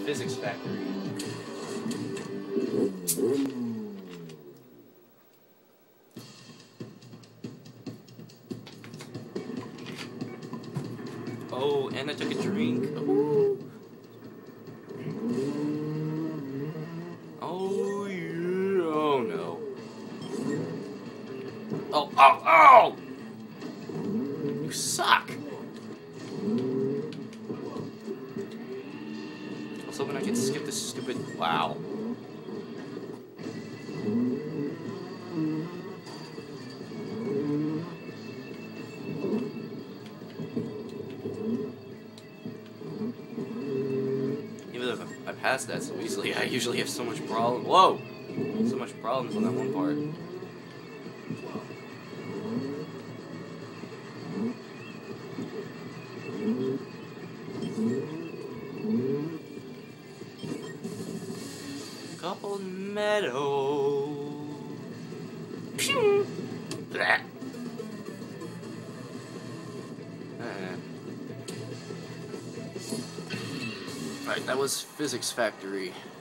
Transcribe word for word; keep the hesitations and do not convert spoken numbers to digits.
physics factory. Oh, and I took a drink. Ooh. Oh, yeah. Oh, no. Oh, oh, oh! You suck! I was hoping I could skip this stupid... Wow. Even though I passed that so easily, I usually have so much problem. Whoa! So much problems on that one part. Couple meadow. Pew! Blah. Uh. Alright, that was Physics Factory.